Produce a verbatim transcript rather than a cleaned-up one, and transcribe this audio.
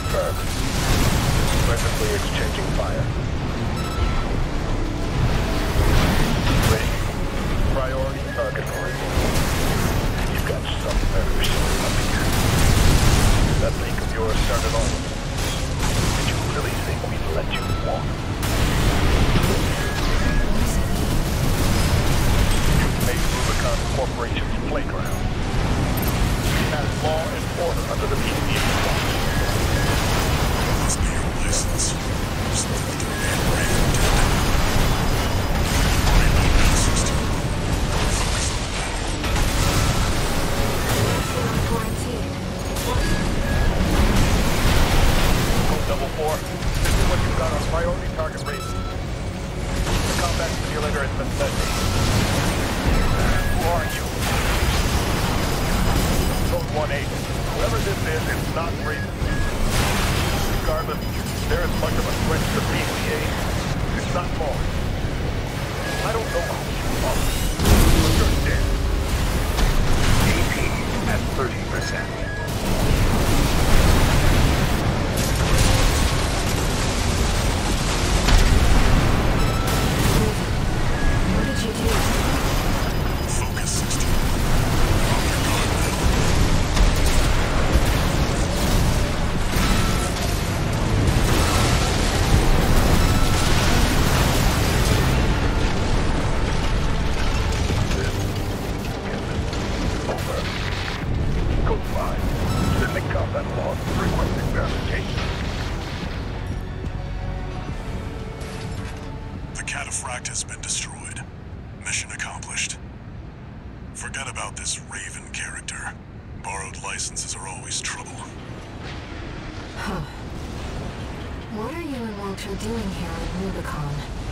Confirmed. Presently exchanging fire. Ready. Priority target oriented. You've got some nerves up here. That leak of yours started all of it. Did you really think we'd let you walk? You've made Rubicon Corporation's playground. You have law and order under the immediate watch. Must be your license. Something with your hand right in there. Right on that system. Focus on that. Code double four. This is what you've got on priority target rating. The combat simulator has been set. Who are you? Code one eight. Whoever this is, it's not racist. Regardless, they're as much of a threat to the B C A. It's not more. I don't know how you are, but you're dead. A P at thirty percent. What did you do? Focus sixteen. On your guard now. Over. Code five. Sending combat log requesting verification. The CATAPHRACT has been destroyed. Mission accomplished. Forget about this Raven character. Borrowed licenses are always trouble. Huh. What are you and Walter doing here at Rubicon?